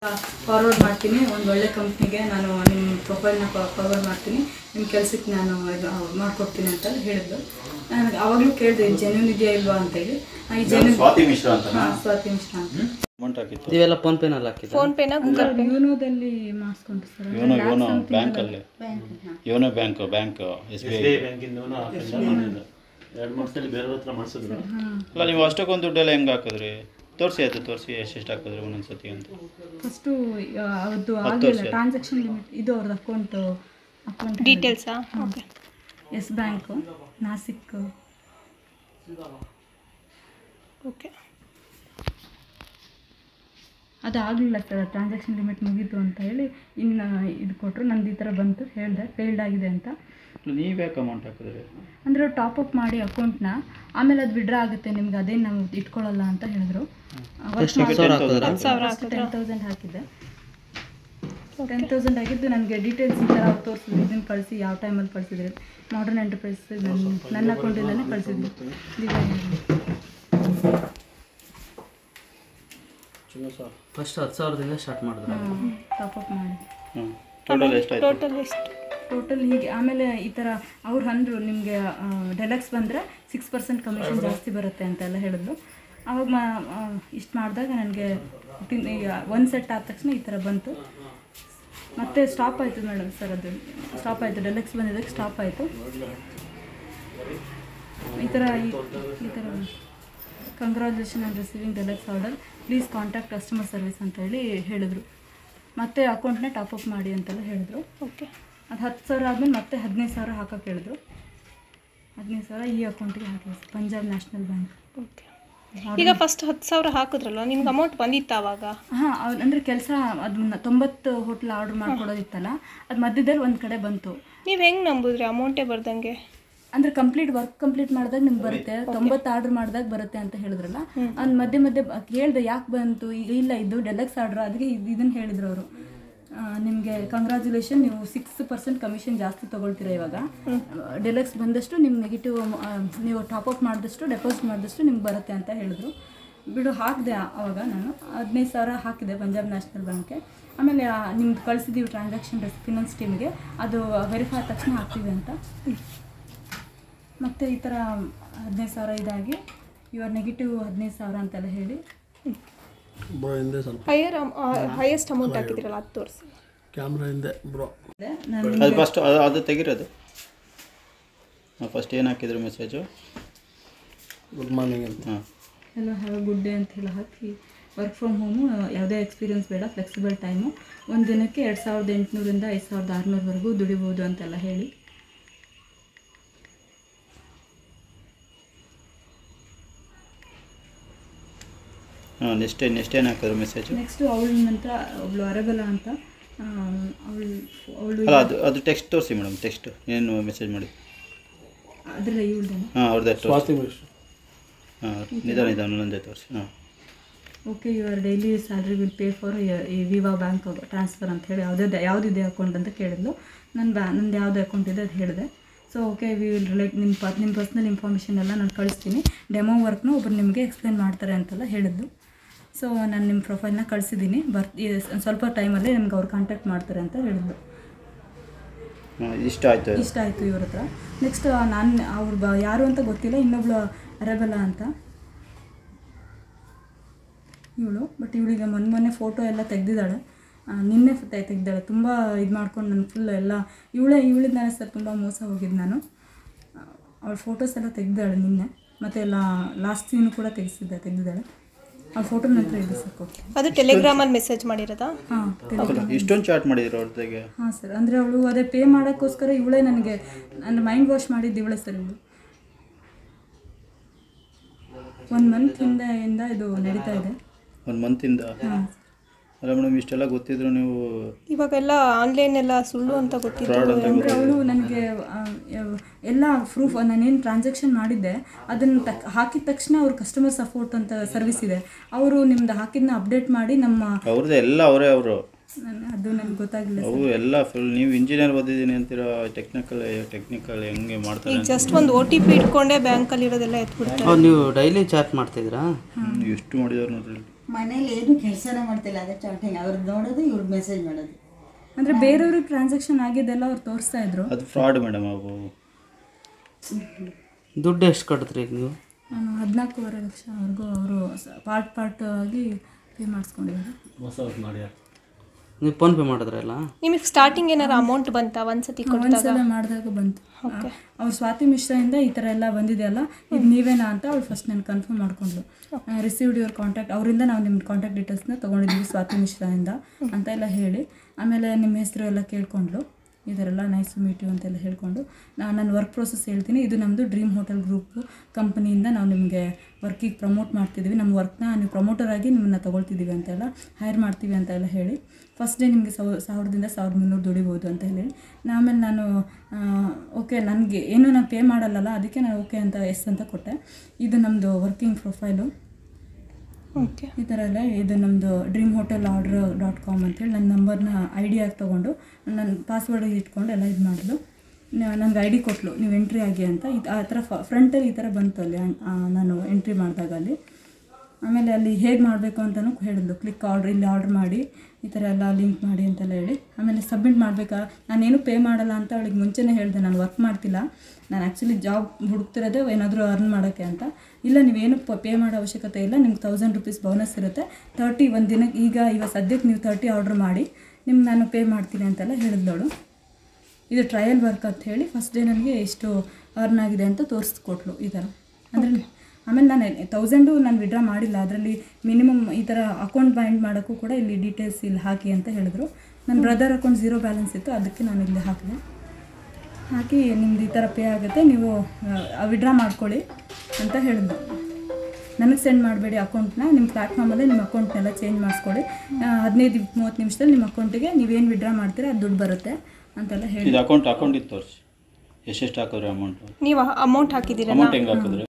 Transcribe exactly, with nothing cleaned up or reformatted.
Forward ಮಾಡ್ತೀನಿ ಒಂದು ಒಳ್ಳೆ ಕಂಪ್ನಿಗೆ ನಾನು ನಿಮ್ಮ ಪ್ರೊಫೈಲ್ನ ಫಾರ್ವರ್ಡ್ ಮಾಡ್ತೀನಿ ನಿಮ್ಮ ಕೆಲಸಕ್ಕೆ ನಾನು ಮಾಡ್ಕೊಡ್ತೀನಿ ಅಂತ ಹೇಳಿದ್ದು. ನನಗೆ ಆವಾಗಲೂ ಕೇಳಿದೆ ಜೆನ್ಯೂನ್ ಇದೆಯಾ ಇಲ್ವಾ ಅಂತೇಳಿ. ಈ ಜೆನ್ಯೂನ್ ಸ್ವಾತಿ ಮಿಶ್ರಾ ಅಂತ ಹಾಂ ಸ್ವಾತಿ ಮಿಶ್ರಾ ಅಂತ ಅಮೌಂಟ್ ಹಾಕಿತ್ತು. ಇವೆಲ್ಲ ಫೋನ್ ಪೇನಲ್ಲಿ ಹಾಕಿದ್ದು. ಫೋನ್ ಪೇನ ಗೂಗಲ್ ಪೇ ಯೋನೋದಲ್ಲಿ ಮಾಡಿಸ್ಕೊಂಡ್ರು ಸರ್. ಯೋನೋ ಯೋನೋ ಬ್ಯಾಂಕಲ್ಲಿ YONO bank bank S B I ಎರಡು ವರ್ಷದಲ್ಲಿ ಬೇರೆ ಹತ್ರ ಮಾಡಿಸಿದ್ರು. ಅಲ್ಲ ನೀವು ಅಷ್ಟಕ್ಕೊಂದು ದುಡ್ಡೆಲ್ಲ ಹೆಂಗೆ ಹಾಕಿದ್ರಿ? ತೋರಿಸಿ ಆಯ್ತು ತೋರಿಸಿ ಎಷ್ಟೆಷ್ಟು ಹಾಕಿದ್ರಿ ಒಂದೊಂದು ಸತಿ ಅಂತ. ಫಸ್ಟು ಅದು ಆಗಲಿಲ್ಲ ಟ್ರಾನ್ಸಾಕ್ಷನ್ ಲಿಮಿಟ್ ಇದು ಅವ್ರದ್ದು ಅಕೌಂಟು ಅಕೌಂಟ್ ಡೀಟೇಲ್ಸಾ? Okay. Yes bank Nashik. Okay. ಅದು ಆಗಲಿಲ್ಲ ಸರ್, ಟ್ರಾನ್ಸಾಕ್ಷನ್ ಲಿಮಿಟ್ ಮುಗೀತು ಅಂತ ಹೇಳಿ ಇನ್ನು ಇದು ಕೊಟ್ಟರು. ನಂದು ಈ ಥರ ಬಂತು, ಹೇಳಿದೆ ಫೇಲ್ಡ್ ಆಗಿದೆ ಅಂತ. ನೀವು ಯಾಕೆ ಅಮೌಂಟ್ ಹಾಕಿದ್ರಿ? ಅಂದರೆ ಟಾಪಪ್ ಮಾಡಿ ಅಕೌಂಟ್ನ ಆಮೇಲೆ ಅದು ವಿಡ್ರಾ ಆಗುತ್ತೆ ನಿಮ್ಗೆ, ಅದೇನು ನಾವು ಇಟ್ಕೊಳ್ಳಲ್ಲ ಅಂತ ಹೇಳಿದ್ರು. ಟೆನ್ ತೌಸಂಡ್ ಹಾಕಿದ್ದೆ. ಟೆನ್ ತೌಸಂಡ್ ಆಗಿದ್ದು ನನಗೆ ಡೀಟೇಲ್ಸ್ ಈ ಥರ ತೋರಿಸಿದ್ರು, ಇದನ್ನು ಕಳಿಸಿ ಯಾವ ಟೈಮಲ್ಲಿ ಕಳಿಸಿದ್ರಿ. ಮಾಡರ್ನ್ ಎಂಟರ್ಪ್ರೈಸ್ ನನ್ನ ನನ್ನ ಅಕೌಂಟಿಂದಲೇ ಕಳಿಸಿದ್ವಿ. ಫಸ್ಟ್ ಹತ್ತು ಸಾವಿರದಿಂದ ಸ್ಟಾರ್ಟ್ ಮಾಡಿದ್ರು. ಟಾಪಪ್ ಮಾಡಿ ಟೋಟಲ್ ಎಷ್ಟಾಯ್ತು? ಟೋಟಲ್ ಎಷ್ಟು? ಟೋಟಲ್ ಹೀಗೆ ಆಮೇಲೆ ಈ ಥರ ಅವ್ರು ಅಂದರು ನಿಮಗೆ ಡೆಲಕ್ಸ್ ಬಂದರೆ ಸಿಕ್ಸ್ ಪರ್ಸೆಂಟ್ ಕಮಿಷನ್ ಜಾಸ್ತಿ ಬರುತ್ತೆ ಅಂತೆಲ್ಲ ಹೇಳಿದ್ರು. ಆವಾಗ ಮಾ ಇಷ್ಟು ಮಾಡಿದಾಗ ನನಗೆ ಒಂದು ಸೆಟ್ ಆದ ತಕ್ಷಣ ಈ ಥರ ಬಂತು. ಮತ್ತೆ ಸ್ಟಾಪ್ ಆಯಿತು ಮೇಡಮ್ ಸರ್, ಅದು ಸ್ಟಾಪ್ ಆಯಿತು. ಡೆಲಕ್ಸ್ ಬಂದಿದ್ದಕ್ಕೆ ಸ್ಟಾಪ್ ಆಯಿತು. ಈ ಥರ ಈ ಥರ congratulation on receiving deluxe order, please contact customer service ಅಂತ ಹೇಳಿ ಹೇಳಿದ್ರು. ಮತ್ತೆ ಅಕೌಂಟ್ನೇ ಟಾಪಪ್ ಮಾಡಿ ಅಂತೆಲ್ಲ ಹೇಳಿದ್ರು. ಓಕೆ. ಅದು ಹತ್ತು ಸಾವಿರ ಆದಮೇಲೆ ಮತ್ತೆ ಹದಿನೈದು ಸಾವಿರ ಹಾಕೋಕೆ ಹೇಳಿದ್ರು. ಹದಿನೈದು ಸಾವಿರ ಈ ಅಕೌಂಟಿಗೆ ಹಾಕಿದ್ರು, ಪಂಜಾಬ್ ನ್ಯಾಷನಲ್ ಬ್ಯಾಂಕ್. ಓಕೆ. ಈಗ ಫಸ್ಟ್ ಹತ್ತು ಸಾವಿರ ಹಾಕಿದ್ರಲ್ಲ, ನಿಮ್ಗೆ ಅಮೌಂಟ್ ಬಂದಿತ್ತು ಆವಾಗ? ಹಾಂ, ಅಂದರೆ ಕೆಲಸ ಅದನ್ನ ತೊಂಬತ್ತು ಹೋಟ್ಲ್ ಆರ್ಡ್ರ್ ಮಾಡ್ಕೊಡೋದಿತ್ತಲ್ಲ, ಅದು ಮಧ್ಯದಲ್ಲಿ ಒಂದು ಕಡೆ ಬಂತು. ನೀವು ಹೆಂಗೆ ನಂಬುದ್ರಿ ಅಮೌಂಟೇ ಬರ್ದಂಗೆ? ಅಂದರೆ ಕಂಪ್ಲೀಟ್ ವರ್ಕ್ ಕಂಪ್ಲೀಟ್ ಮಾಡಿದಾಗ ನಿಮ್ಗೆ ಬರುತ್ತೆ, ತೊಂಬತ್ತು ಆರ್ಡ್ರ್ ಮಾಡಿದಾಗ ಬರುತ್ತೆ ಅಂತ ಹೇಳಿದ್ರಲ್ಲ. ಅವ್ನು ಮಧ್ಯೆ ಮಧ್ಯೆ ಕೇಳಿದೆ ಯಾಕೆ ಬಂತು, ಈಗ ಇಲ್ಲ ಇದು ಡೆಲಕ್ಸ್ ಆರ್ಡ್ರ್, ಅದಕ್ಕೆ ಇದನ್ನು ಹೇಳಿದ್ರು ಅವರು. ನಿಮಗೆ ಕಂಗ್ರ್ಯಾಚುಲೇಷನ್, ನೀವು ಸಿಕ್ಸ್ ಪರ್ಸೆಂಟ್ ಕಮಿಷನ್ ಜಾಸ್ತಿ ತೊಗೊಳ್ತೀರಾ ಇವಾಗ. ಡೆಲಕ್ಸ್ ಬಂದಷ್ಟು ನಿಮ್ಮ ನೆಗೆಟಿವ್ ನೀವು ಟಾಪಪ್ ಮಾಡಿದಷ್ಟು ಡೆಪಾಸಿಟ್ ಮಾಡಿದಷ್ಟು ನಿಮ್ಗೆ ಬರುತ್ತೆ ಅಂತ ಹೇಳಿದ್ರು. ಬಿಡು ಹಾಕಿದೆ ಆವಾಗ ನಾನು ಹದಿನೈದು ಸಾವಿರ ಹಾಕಿದೆ ಪಂಜಾಬ್ ನ್ಯಾಷನಲ್ ಬ್ಯಾಂಕ್ಗೆ. ಆಮೇಲೆ ನಿಮ್ದು ಕಳಿಸಿದ್ದೀವಿ ಟ್ರಾನ್ಸಾಕ್ಷನ್ ಫಿನಾನ್ಸ್ ಟೀಮ್ಗೆ, ಅದು ವೆರಿಫೈ ಆದ ತಕ್ಷಣ ಹಾಕ್ತೀವಿ ಅಂತ. ಮತ್ತು ಈ ಥರ ಹದಿನೈದು ಸಾವಿರ ಇದಾಗಿ ಇವಾಗ ನೆಗೆಟಿವ್ ಹದಿನೈದು ಸಾವಿರ ಅಂತೆಲ್ಲ ಹೇಳಿ ಹೈಯರ್ ಹೈಯೆಸ್ಟ್ ಅಮೌಂಟ್ ಹಾಕಿದ್ರಲ್ಲ ಅದು ತೋರಿಸಿ. ಕ್ಯಾಮ್ರಾ ಹಿಂದೆ ಬ್ರೋ ಅದು ಫಸ್ಟ್ ಅದು ತೆಗಿರೋದು. ಫಸ್ಟ್ ಏನು ಹಾಕಿದ್ರು ಮೆಸೇಜು? ಗುಡ್ ಮಾರ್ನಿಂಗ್ ಅಂತ. ಹಾಂ, hello have a good day ಅಂತ ಹೇಳಿ ಹಾಕಿ, ವರ್ಕ್ ಫ್ರಮ್ ಹೋಮು, ಯಾವುದೇ ಎಕ್ಸ್ಪೀರಿಯನ್ಸ್ ಬೇಡ, ಫ್ಲೆಕ್ಸಿಬಲ್ ಟೈಮು, ಒಂದು ದಿನಕ್ಕೆ ಎರಡು ಸಾವಿರದ ಎಂಟುನೂರಿಂದ ಐದು ಸಾವಿರದ ಆರುನೂರವರೆಗೂ ದುಡಿಬೋದು ಅಂತೆಲ್ಲ ಹೇಳಿ. ಹಾಂ, ನೆಕ್ಸ್ಟ್ ನೆಕ್ಸ್ಟ್ ಏನು ಹಾಕಿದ್ರು ಮೆಸೇಜು? ನೆಕ್ಸ್ಟು ಅವಳ ನಂತರ ಅವಳು ಅರಬಲ ಅಂತ ಅವಳು ಅವಳು ಅಲ್ಲ ಅದು ಅದು ಟೆಕ್ಸ್ಟ್ ತೋರಿಸಿ ಮೇಡಮ್. ಟೆಕ್ಸ್ಟ್ ಏನು ಮೆಸೇಜ್ ಮಾಡಿ ಅದರಲ್ಲಿ ಇವಳ್ದೆ. ಹಾಂ, ಅವ್ರದ್ದೇ ಸ್ವಾತಿ ಮಿಶ್ರಾ. ಹಾಂ, ನಿಧಾನ ನಿಧಾನ ಒಂದೊಂದೇ ತೋರಿಸಿ. ಹಾಂ, okay, your daily salary will pay for ಈ ವಿವಾ ಬ್ಯಾಂಕ್ ಟ್ರಾನ್ಸ್ಫರ್ ಅಂತ ಹೇಳಿ ಯಾವುದೇ ಯಾವುದಿದೆ ಅಕೌಂಟ್ ಅಂತ ಕೇಳಿದ್ಲು. ನನ್ನ ಬ್ಯಾ ನಂದು ಯಾವುದು ಅಕೌಂಟ್ ಇದೆ ಅದು ಹೇಳಿದೆ. So okay, we will relate ನಿಮ್ಮ ಪ ನಿಮ್ಮ ಪರ್ಸ್ನಲ್ ಇನ್ಫಾರ್ಮೇಷನ್ ಎಲ್ಲ ನಾನು ಕಳಿಸ್ತೀನಿ, ಡೆಮೋ ವರ್ಕ್ನ ಒಬ್ಬರು ನಿಮಗೆ ಎಕ್ಸ್ಪ್ಲೇನ್ ಮಾಡ್ತಾರೆ ಅಂತೆಲ್ಲ ಹೇಳಿದ್ದು. ಸೊ ನಾನು ನಿಮ್ಮ ಪ್ರೊಫೈಲ್ನ ಕಳಿಸಿದ್ದೀನಿ, ಬರ್ ಸ್ವಲ್ಪ ಟೈಮಲ್ಲೇ ನಿಮ್ಗೆ ಅವ್ರು ಕಾಂಟ್ಯಾಕ್ಟ್ ಮಾಡ್ತಾರೆ ಅಂತ ಹೇಳಿದ್ರು. ಇಷ್ಟ ಆಯಿತು ಇಷ್ಟ ಆಯಿತು ಇವ್ರ ಹತ್ರ. ನೆಕ್ಸ್ಟ್ ನಾನು ಅವ್ರು ಬ ಯಾರು ಅಂತ ಗೊತ್ತಿಲ್ಲ, ಇನ್ನೊಬ್ಳು ಅರಬಲ ಅಂತ ಇವಳು. ಬಟ್ ಇವಳಿಗೆ ಮೊನ್ನೆ ಮೊನ್ನೆ ಫೋಟೋ ಎಲ್ಲ ತೆಗೆದಿದ್ದಾಳೆ, ನಿನ್ನೆ ತೆಗೆದಿದ್ದಾಳೆ. ತುಂಬ ಇದು ಮಾಡ್ಕೊಂಡು ನಾನು ಫುಲ್ ಎಲ್ಲ ಇವಳೇ ಇವಳಿಂದ ಸರ್ ತುಂಬ ಮೋಸ ಹೋಗಿದ್ದು ನಾನು. ಅವಳ ಫೋಟೋಸ್ ಎಲ್ಲ ತೆಗೆದಿದ್ದಾಳೆ ನಿನ್ನೆ, ಮತ್ತು ಎಲ್ಲ ಲಾಸ್ಟ್ ಸೀನು ಕೂಡ ತೆಗೆಸಿದ್ದೆ ತೆಗೆದಿದ್ದಾಳೆ. ಆ ಫೋಟೋ ನಂತರ ಇದೆ ಸರ್. ಅದು ಟೆಲಿಗ್ರಾಮಲ್ಲಿ ಮೆಸೇಜ್ ಮಾಡಿರೋದಾ? ಹಾಂ, ಟೆಲಿಗ್ರಾಮ್. ಇಷ್ಟೊಂದು ಚಾಟ್ ಮಾಡಿದ್ರು ಅವ್ರ ಜೊತೆಗೆ? ಹಾಂ ಸರ್, ಅಂದರೆ ಅವಳು ಅದೇ ಪೇ ಮಾಡೋಕ್ಕೋಸ್ಕರ ಇವಳೇ ನನಗೆ ಅಂದರೆ ಮೈಂಡ್ ವಾಶ್ ಮಾಡಿದ್ದು ಇವಳೇ ಸರ್. ಇವಳು ಒಂದು ಮಂತ್ ಹಿಂದೆಯಿಂದ ಇದು ನಡೀತಾ ಇದೆ. ಒಂದು ಮಂತಿಂದ? ಹಾಂ. ಅಲ್ಲ ಮೇಡಮ್, ಇಷ್ಟೆಲ್ಲ ಗೊತ್ತಿದ್ರು ನೀವು ಇವಾಗೆಲ್ಲ ಆನ್ಲೈನ್ ಎಲ್ಲ ಸುಳ್ಳು ಅಂತ ಗೊತ್ತಿತ್ತು. ಅಂದರೆ ಅವಳು ನನಗೆ ಎಲ್ಲ ಪ್ರೂಫ್, ನಾನೇನು ಟ್ರಾನ್ಸಾಕ್ಷನ್ ಮಾಡಿದ್ದೆ ಅದನ್ನು ತಕ್ ಹಾಕಿದ ತಕ್ಷಣ ಅವ್ರ ಕಸ್ಟಮರ್ ಸಪೋರ್ಟ್ ಅಂತ ಸರ್ವಿಸ್ ಇದೆ, ಅವರು ನಿಮ್ದು ಹಾಕಿದ್ದನ್ನ ಅಪ್ಡೇಟ್ ಮಾಡಿ ನಮ್ಮ ಅವ್ರದ್ದು ಎಲ್ಲ ಅವರೇ ಅವರು ಅದು ನನಗೆ ಗೊತ್ತಾಗಿಲ್ಲ. ಅವು ಎಲ್ಲ ಫುಲ್ ನೀವು ಇಂಜಿನಿಯರ್ ಓದಿದ್ದೀನಿ ಅಂತೀರಾ, ಟೆಕ್ನಿಕಲ್ ಟೆಕ್ನಿಕಲ್ ಹೆಂಗೆ ಮಾಡ್ತಾರೆ? ಈಗ ಜಸ್ಟ್ ಒಂದು ಓ ಟಿ ಪಿ ಇಟ್ಕೊಂಡೇ ಬ್ಯಾಂಕಲ್ಲಿ ಇರೋದೆಲ್ಲ ಎತ್ಬಿಡ್ತಾರೆ. ನೀವು ಡೈಲಿ ಚಾಟ್ ಮಾಡ್ತಿದ್ರಾ? ಎಷ್ಟು ಮಾಡಿದವ್ರು ನೋಡ್ರಿ. ಮನೇಲಿ ಏನು ಕೆಲಸನೇ ಮಾಡ್ತಿಲ್ಲ, ಅದೇ ಚಾಟಿಂಗ್. ಅವ್ರದ್ದು ನೋಡೋದು, ಇವ್ರಿಗೆ ಮೆಸೇಜ್ ಮಾಡೋದು. ಅಂದರೆ ಬೇರೆಯವ್ರಿಗೆ ಟ್ರಾನ್ಸಾಕ್ಷನ್ ಆಗಿದ್ದೆಲ್ಲ ಅವ್ರು ತೋರಿಸ್ತಾ ಇದ್ರು. ಅದು ಫ್ರಾಡ್ ಮೇಡಮ್. ಅವು ದುಡ್ಡು ಎಷ್ಟು ಕಟ್ಟಿದ್ರಿ ಈಗ ನೀವು? ನಾನು ಹದಿನಾಲ್ಕೂವರೆ ಲಕ್ಷವರೆಗೂ ಅವರು ಪಾರ್ಟ್ ಪಾರ್ಟ್ ಆಗಿ ಪೇ ಮಾಡಿಸ್ಕೊಂಡಿದ್ದಾರೆ. ಹೊಸ ಅವ್ರು ಮಾಡ್ಯಾರ. ನೀವು ಫೋನ್ಪೇ ಮಾಡಿದ್ರಲ್ಲ? ನಿಮಗೆ ಸ್ಟಾರ್ಟಿಂಗ್ ಏನಾರು ಅಮೌಂಟ್ ಬಂತಾ ಒಂದ್ಸತಿ ಕೊಟ್ಟಾಗ? ಒಂದ್ಸಲ ಮಾಡಿದಾಗ ಬಂತು. ಅವ್ರು ಸ್ವಾತಿ ಮಿಶ್ರಾಯಿಂದ ಈ ಥರ ಎಲ್ಲ ಬಂದಿದೆಯಲ್ಲ, ಇದು ನೀವೇನಾ ಅಂತ ಅವಳು ಫಸ್ಟ್ ನಾನು ಕನ್ಫರ್ಮ್ ಮಾಡ್ಕೊಂಡ್ಳು. ರಿಸೀವ್ಡ್ ಯುವರ್ ಕಾಂಟ್ಯಾಕ್ಟ್, ಅವರಿಂದ ನಾವು ನಿಮ್ಮ ಕಾಂಟ್ಯಾಕ್ಟ್ ಡೀಟೇಲ್ಸ್ನ ತೊಗೊಂಡಿದ್ದೀವಿ ಸ್ವಾತಿ ಮಿಶ್ರಾಯಿಂದ ಅಂತ ಎಲ್ಲ ಹೇಳಿ, ಆಮೇಲೆ ನಿಮ್ಮ ಹೆಸರು ಎಲ್ಲ ಕೇಳ್ಕೊಂಡ್ಳು. ಈ ಥರ ಎಲ್ಲ ನೈಸ್ ಮೀಟ್ ಯು ಅಂತೆಲ್ಲ ಹೇಳ್ಕೊಂಡು ನಾನು ನನ್ನ ವರ್ಕ್ ಪ್ರೋಸೆಸ್ ಹೇಳ್ತೀನಿ. ಇದು ನಮ್ಮದು ಡ್ರೀಮ್ ಹೋಟೆಲ್ ಗ್ರೂಪು ಕಂಪನಿಯಿಂದ ನಾವು ನಿಮಗೆ ವರ್ಕಿಗೆ ಪ್ರಮೋಟ್ ಮಾಡ್ತಿದ್ದೀವಿ, ನಮ್ಮ ವರ್ಕ್ನ ನೀವು ಪ್ರಮೋಟರಾಗಿ ನಿಮ್ಮನ್ನು ತೊಗೊಳ್ತಿದ್ದೀವಿ ಅಂತೆಲ್ಲ, ಹೈರ್ ಮಾಡ್ತೀವಿ ಅಂತ ಎಲ್ಲ ಹೇಳಿ, ಫಸ್ಟ್ ಡೇ ನಿಮಗೆ ಸಾವ್ ಸಾವಿರದಿಂದ ಸಾವಿರದ ಮುನ್ನೂರು ದುಡಿಬೋದು ಅಂತ ಹೇಳಿ, ಆಮೇಲೆ ನಾನು ಓಕೆ ನನಗೆ ಏನು ನಾನು ಪೇ ಮಾಡಲ್ಲಲ್ಲ, ಅದಕ್ಕೆ ನಾನು ಓಕೆ ಅಂತ ಎಸ್ ಅಂತ ಕೊಟ್ಟೆ. ಇದು ನಮ್ಮದು ವರ್ಕಿಂಗ್ ಪ್ರೊಫೈಲು. ಓಕೆ, ಈ ಥರ ಎಲ್ಲ ಇದು ನಮ್ಮದು dream hotel order dot com ಅಂತೇಳಿ ನನ್ನ ನಂಬರ್ನ ಐ ಡಿ ಆಗಿ ತೊಗೊಂಡು ನನ್ನ ಪಾಸ್ವರ್ಡ್ ಇಟ್ಕೊಂಡು ಎಲ್ಲ ಇದು ಮಾಡಿದ್ಲು. ನನಗೆ ಐ ಡಿ ಕೊಟ್ಟಲು, ನೀವು ಎಂಟ್ರಿ ಆಗಿ ಅಂತ. ಇದು ಆ ಥರ ಫ್ರಂಟಲ್ಲಿ ಈ ಥರ ಬಂತು ಅಲ್ಲಿ ನಾನು ಎಂಟ್ರಿ ಮಾಡಿದಾಗ ಅಲ್ಲಿ. ಆಮೇಲೆ ಅಲ್ಲಿ ಹೇಗೆ ಮಾಡಬೇಕು ಅಂತಲೂ ಹೇಳಿದ್ಲು, ಕ್ಲಿಕ್ ಆರ್ಡ್ರ್, ಇಲ್ಲಿ ಆರ್ಡ್ರ್ ಮಾಡಿ ಈ ಥರ ಎಲ್ಲ ಲಿಂಕ್ ಮಾಡಿ ಅಂತೆಲ್ಲ ಹೇಳಿ. ಆಮೇಲೆ ಸಬ್ಮಿಟ್ ಮಾಡಬೇಕಾ, ನಾನೇನು ಪೇ ಮಾಡಲ್ಲ ಅಂತ ಅವಳಿಗೆ ಮುಂಚೆನೇ ಹೇಳಿದೆ, ನಾನು ವರ್ಕ್ ಮಾಡ್ತಿಲ್ಲ, ನಾನು ಆ್ಯಕ್ಚುಲಿ ಜಾಬ್ ಹುಡುಕ್ತಿರೋದೇ ಏನಾದರೂ ಅರ್ನ್ ಮಾಡೋಕ್ಕೆ ಅಂತ. ಇಲ್ಲ, ನೀವೇನು ಪೇ ಮಾಡೋ ಅವಶ್ಯಕತೆ ಇಲ್ಲ, ನಿಮ್ಗೆ ತೌಸಂಡ್ ರುಪೀಸ್ ಬೋನಸ್ ಇರುತ್ತೆ, ತರ್ಟಿ ಒಂದು ದಿನಕ್ಕೆ, ಈಗ ಇವಾಗ ಸದ್ಯಕ್ಕೆ ನೀವು ತರ್ಟಿ ಆರ್ಡ್ರ್ ಮಾಡಿ ನಿಮ್ಗೆ ನಾನು ಪೇ ಮಾಡ್ತೀನಿ ಅಂತೆಲ್ಲ ಹೇಳಿದ್ಲವಳು. ಇದು ಟ್ರಯಲ್ ವರ್ಕ್ ಅಂತ ಹೇಳಿ ಫಸ್ಟ್ ಡೇ ನನಗೆ ಎಷ್ಟು ಅರ್ನ್ ಆಗಿದೆ ಅಂತ ತೋರಿಸ್ಕೊಟ್ಲು ಈ ಥರ. ಅಂದರೆ ಆಮೇಲೆ ನಾನು ತೌಸಂಡು ನಾನು ವಿಡ್ರಾ ಮಾಡಿಲ್ಲ, ಅದರಲ್ಲಿ ಮಿನಿಮಮ್ ಈ ಥರ ಅಕೌಂಟ್ ಬೈಂಡ್ ಮಾಡೋಕ್ಕೂ ಕೂಡ ಇಲ್ಲಿ ಡೀಟೇಲ್ಸ್ ಇಲ್ಲಿ ಹಾಕಿ ಅಂತ ಹೇಳಿದ್ರು. ನನ್ನ ಬ್ರದರ್ ಅಕೌಂಟ್ ಝೀರೋ ಬ್ಯಾಲೆನ್ಸ್ ಇತ್ತು, ಅದಕ್ಕೆ ನಾನು ಇಲ್ಲಿ ಹಾಕಿದೆ. ಹಾಕಿ ನಿಮ್ದು ಈ ಥರ ಪೇ ಆಗುತ್ತೆ, ನೀವು ವಿಡ್ರಾ ಮಾಡ್ಕೊಳ್ಳಿ ಅಂತ ಹೇಳಿದ್ರು. ನನಗೆ ಸೆಂಡ್ ಮಾಡಬೇಡಿ ಅಕೌಂಟ್ನ, ನಿಮ್ಮ ಪ್ಲ್ಯಾಟ್ಫಾರ್ಮಲ್ಲೇ ನಿಮ್ಮ ಅಕೌಂಟ್ನೆಲ್ಲ ಚೇಂಜ್ ಮಾಡಿಸ್ಕೊಳ್ಳಿ, ಹದಿನೈದು ಮೂವತ್ತು ನಿಮಿಷದಲ್ಲಿ ನಿಮ್ಮ ಅಕೌಂಟಿಗೆ ನೀವೇನು ವಿಡ್ರಾ ಮಾಡ್ತೀರಾ ಅದು ದುಡ್ಡು ಬರುತ್ತೆ ಅಂತೆಲ್ಲ ಹೇಳಿ. ಅಕೌಂಟ್ ಅಕೌಂಟ್ ಇತ್ತು ತೋರಿಸಿ ಎಷ್ಟೆಷ್ಟು ಹಾಕಿದ್ರೆ ಅಮೌಂಟ್ ನೀವು ಅಮೌಂಟ್ ಹಾಕಿದ್ದೀರಾ? ಅಮೌಂಟ್ ಹೆಂಗೆ ಹಾಕಿದ್ರೆ?